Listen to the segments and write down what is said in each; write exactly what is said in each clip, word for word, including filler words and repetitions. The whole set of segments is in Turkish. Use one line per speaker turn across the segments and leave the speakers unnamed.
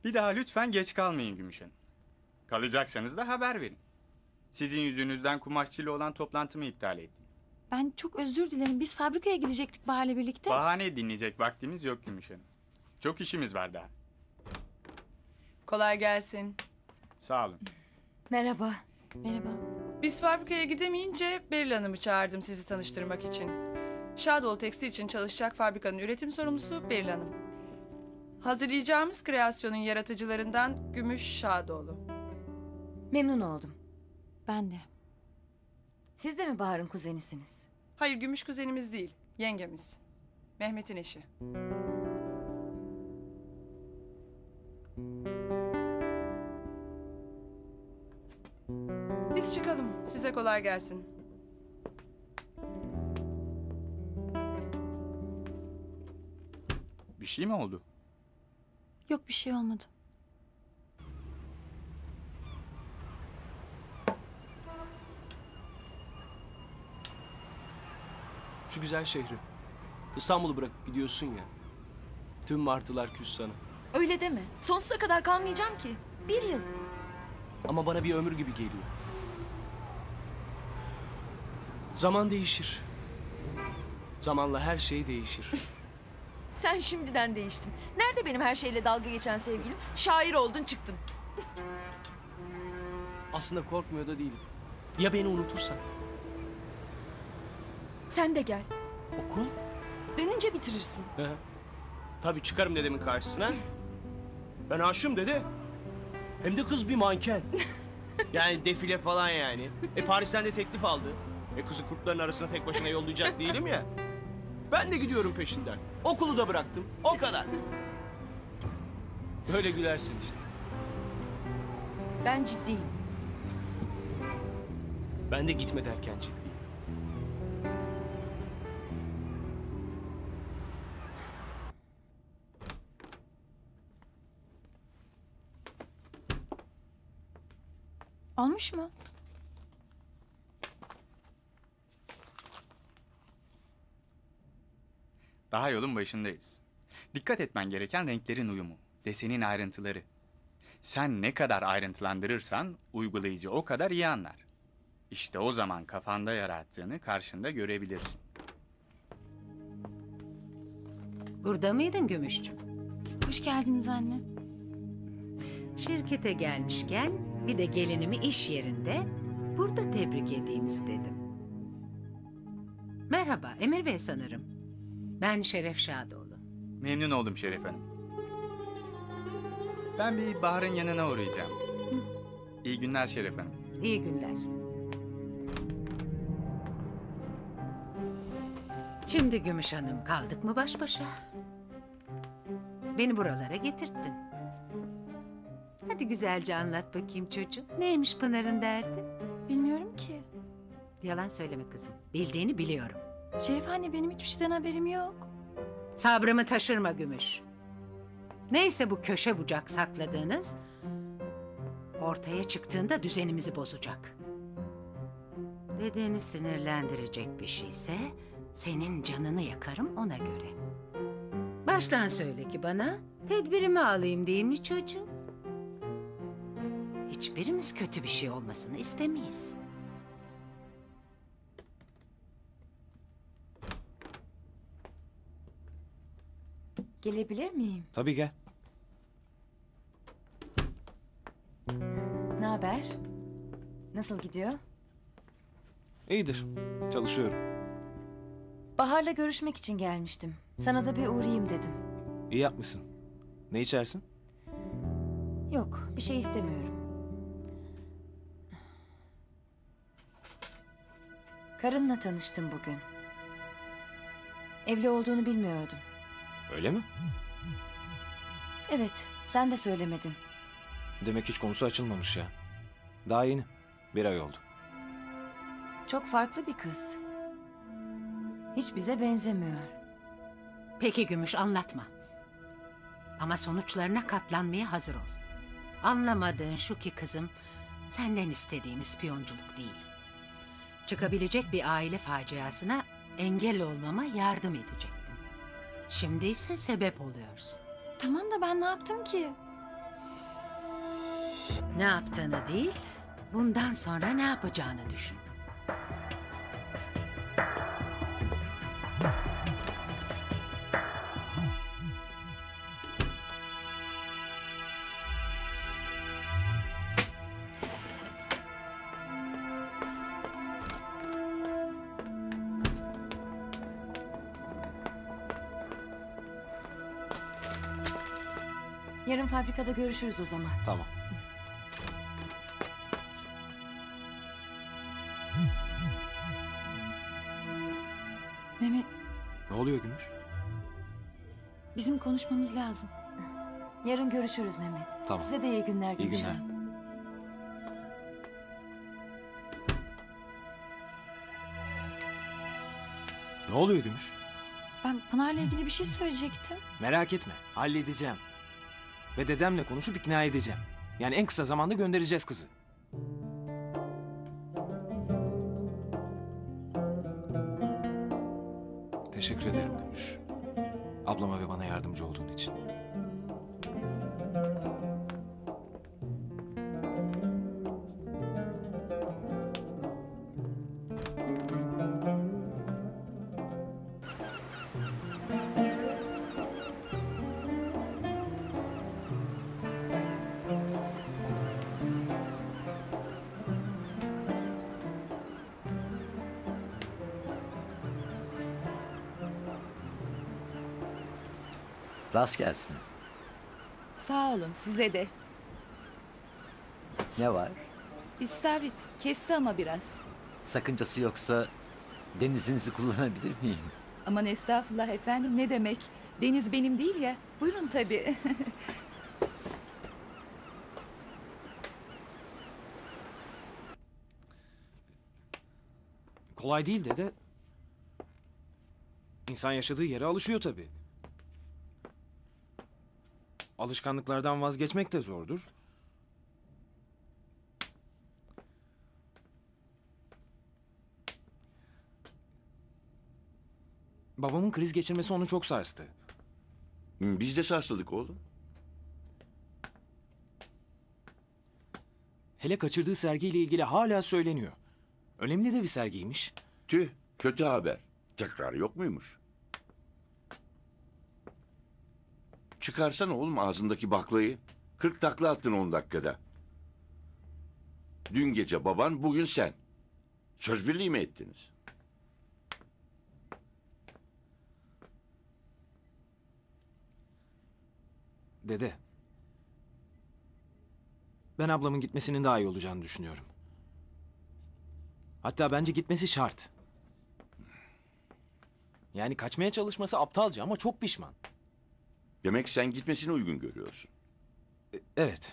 Bir daha lütfen geç kalmayın Gümüş Hanım. Kalacaksanız da haber verin. Sizin yüzünüzden kumaşçıyla olan toplantımı iptal ettim.
Ben çok özür dilerim. Biz fabrikaya gidecektik Bahar'la birlikte.
Bahane dinleyecek vaktimiz yok Gümüş Hanım. Çok işimiz var daha.
Kolay gelsin.
Sağ olun.
Merhaba.
Merhaba.
Biz fabrikaya gidemeyince Beril Hanım'ı çağırdım sizi tanıştırmak için. Şadoğlu Tekstil için çalışacak fabrikanın üretim sorumlusu Beril Hanım. Hazırlayacağımız kreasyonun yaratıcılarından Gümüş Şadoğlu.
Memnun oldum.
Ben de.
Siz de mi Bahar'ın kuzenisiniz?
Hayır, Gümüş kuzenimiz değil, yengemiz. Mehmet'in eşi. Biz çıkalım, size kolay gelsin.
Bir şey mi oldu?
Yok bir şey olmadı.
Şu güzel şehri. İstanbul'u bırakıp gidiyorsun ya. Tüm martılar küs sana.
Öyle deme. Sonsuza kadar kalmayacağım ki. Bir yıl.
Ama bana bir ömür gibi geliyor. Zaman değişir. Zamanla her şey değişir.
Sen şimdiden değiştin. Nerede benim her şeyle dalga geçen sevgilim? Şair oldun çıktın.
Aslında korkmuyor da değilim. Ya beni unutursan?
Sen de gel.
Okul?
Dönünce bitirirsin.
He. Tabii çıkarım dedemin karşısına. Ben aşığım dede. Hem de kız bir manken. Yani defile falan yani. E Paris'ten de teklif aldı. E kızı kurtların arasına tek başına yollayacak değilim ya. Ben de gidiyorum peşinden. Okulu da bıraktım. O kadar. Böyle gülersin işte.
Ben ciddiyim.
Ben de gitme derken ciddiyim.
Olmuş mu?
Daha yolun başındayız. Dikkat etmen gereken renklerin uyumu, desenin ayrıntıları. Sen ne kadar ayrıntılandırırsan uygulayıcı o kadar iyi anlar. İşte o zaman kafanda yarattığını karşında görebilirsin.
Burada mıydın Gümüşcüğüm?
Hoş geldiniz anne.
Şirkete gelmişken bir de gelinimi iş yerinde burada tebrik edeyim istedim. Merhaba, Emir Bey sanırım. Ben Şeref Şadoğlu.
Memnun oldum Şeref Hanım. Ben bir Bahar'ın yanına uğrayacağım. İyi günler Şeref Hanım.
İyi günler. Şimdi Gümüş Hanım kaldık mı baş başa? Beni buralara getirttin. Hadi güzelce anlat bakayım çocuğum. Neymiş Pınar'ın derdi?
Bilmiyorum ki.
Yalan söyleme kızım. Bildiğini biliyorum.
Şerif anne benim hiçbir şeyden haberim yok.
Sabrımı taşırma Gümüş. Neyse bu köşe bucak sakladığınız ortaya çıktığında düzenimizi bozacak. Dedeni sinirlendirecek bir şeyse senin canını yakarım ona göre. Baştan söyle ki bana tedbirimi alayım değil mi çocuğum? Hiçbirimiz kötü bir şey olmasını istemeyiz.
Gelebilir miyim?
Tabii gel.
Ne haber? Nasıl gidiyor?
İyidir. Çalışıyorum.
Bahar'la görüşmek için gelmiştim. Sana da bir uğrayayım dedim.
İyi yapmışsın. Ne içersin?
Yok, bir şey istemiyorum. Karınla tanıştım bugün. Evli olduğunu bilmiyordum.
Öyle mi?
Evet, sen de söylemedin.
Demek hiç konusu açılmamış ya. Daha yeni. Bir ay oldu.
Çok farklı bir kız. Hiç bize benzemiyor.
Peki Gümüş anlatma. Ama sonuçlarına katlanmaya hazır ol. Anlamadığın şu ki kızım, senden istediğim ispiyonculuk değil. Çıkabilecek bir aile faciasına engel olmama yardım edecektin. Şimdi ise sebep oluyorsun.
Tamam da ben ne yaptım ki?
Ne yaptığını değil, bundan sonra ne yapacağını düşün.
Yarın fabrikada görüşürüz o zaman.
Tamam.
Mehmet,
Ne oluyor Gümüş?
bizim konuşmamız lazım.
Yarın görüşürüz Mehmet.
Tamam.
Size de iyi günler
İyi
Gümüş
günler.
Hanım.
Ne oluyor Gümüş?
Ben Pınar'la ilgili bir şey söyleyecektim.
Merak etme, halledeceğim. Ve dedemle konuşup ikna edeceğim. Yani en kısa zamanda göndereceğiz kızı. Teşekkür ederim Gümüş. Ablama ve bana yardımcı olduğun için.
Rast gelsin.
Sağ olun size de.
Ne var?
İstavrit kesti ama biraz.
Sakıncası yoksa denizinizi kullanabilir miyim?
Aman estağfurullah efendim ne demek. Deniz benim değil ya. Buyurun tabii.
Kolay değil dede. İnsan yaşadığı yere alışıyor tabii. Alışkanlıklardan vazgeçmek de zordur. Babamın kriz geçirmesi onu çok sarstı.
Biz de sarsıldık oğlum.
Hele kaçırdığı sergiyle ilgili hala söyleniyor. Önemli de bir sergiymiş.
Tüh, kötü haber. Tekrar yok muymuş? Çıkarsana oğlum ağzındaki baklayı. Kırk takla attın on dakikada. Dün gece baban, bugün sen. Söz birliği mi ettiniz?
Dede. Ben ablamın gitmesinin daha iyi olacağını düşünüyorum. Hatta bence gitmesi şart. Yani kaçmaya çalışması aptalca ama çok pişman.
Demek sen gitmesini uygun görüyorsun.
E- evet.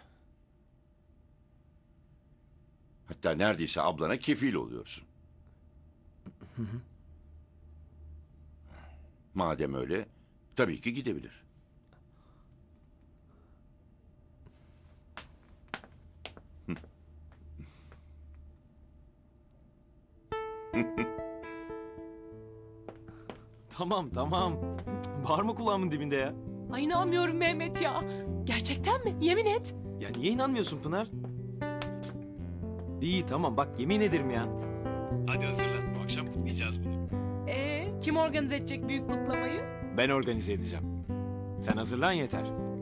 Hatta neredeyse ablana kefil oluyorsun. Madem öyle, tabii ki gidebilir.
Tamam tamam. Bağırma kulağımın dibinde ya.
Ay inanmıyorum Mehmet ya. Gerçekten mi? Yemin et.
Ya niye inanmıyorsun Pınar? İyi tamam bak yemin ederim ya. Hadi hazırlan. Bu akşam kutlayacağız bunu.
Ee, kim organize edecek büyük kutlamayı?
Ben organize edeceğim. Sen hazırlan yeter.